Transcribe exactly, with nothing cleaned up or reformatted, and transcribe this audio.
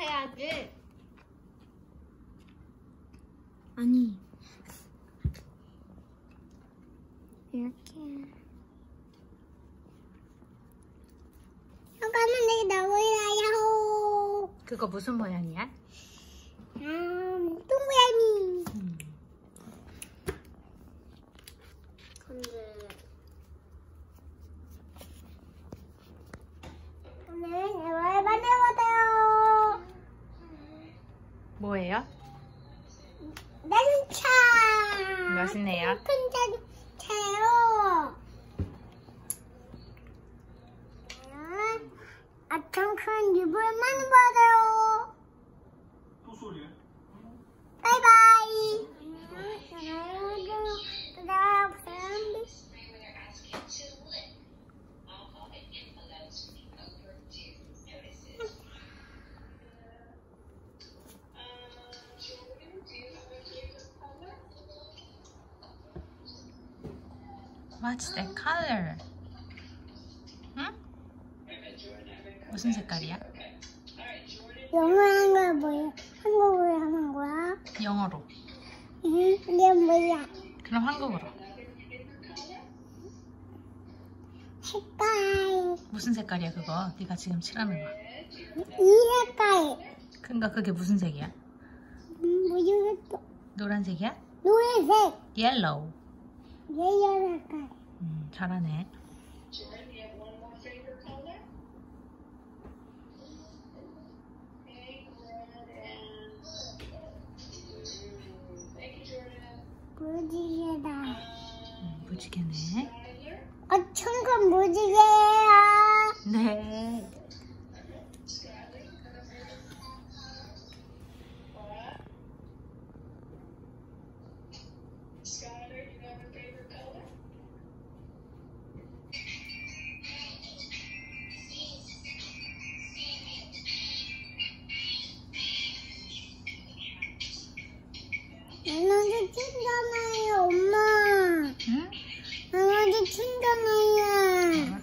해야지. 아니. 이렇게. 잠깐만, 내가 나와요. 그거 무슨 모양이야? 음, 동그라미. 음. 근데 오늘 이걸 만들어봤어요. 뭐예요? 자동차. 맛있네요. 큰 자동차요. 아참 큰 입을 만들어봐요. 또 소리야? 바이바이. What's the color? 응? 무슨 색깔이야? 영어한 거 뭐야? 한국어로 하는 거야? 영어로. 응? 이게 뭐야? 그럼 한국어로. 색깔. 무슨 색깔이야 그거? 네가 지금 칠하는 거. 이 색깔. 그러니까 그게 무슨 색이야? 음, 모르겠어. 노란색이야? 노란색. Yellow. 예열 색깔. 음, 잘하네. 무지개다. 음, 무지개네. 엄청 큰 무지개야. 네. 강아지 춘잖아요, 엄마. 응? 강아지 춘잖아요.